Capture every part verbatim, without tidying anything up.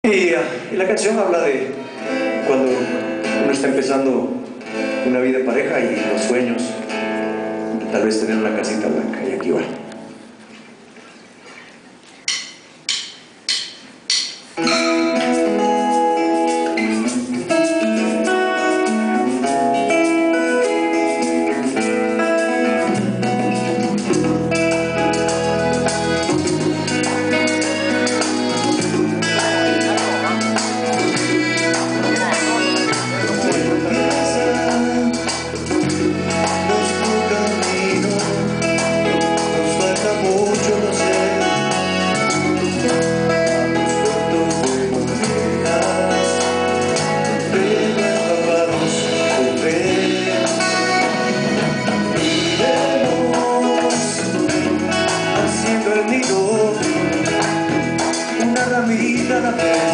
Y, ah, y la canción habla de cuando uno está empezando una vida de pareja y los sueños de tal vez tener una casita blanca, y aquí va. Una ramita a la vez,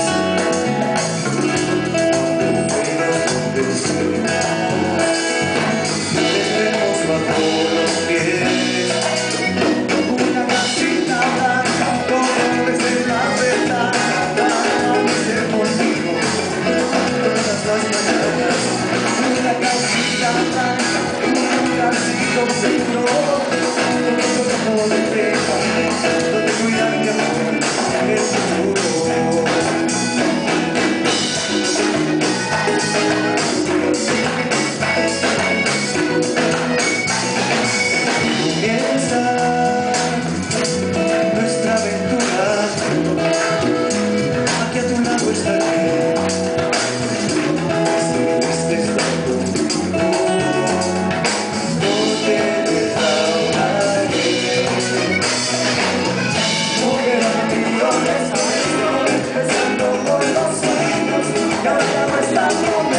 tendremos bajo los pies una casita blanca, colores en la ventana, amanecer contigo todas las mañanas. Una casita blanca, un lugarcito seguro, como de trepa, donde cuidar mi amor. Comienza nuestra aventura, aquí a tu lado estaré, este está contigo, no te defraudaré. Moverá millones, empezando por los sueños, y ahora no está conmigo.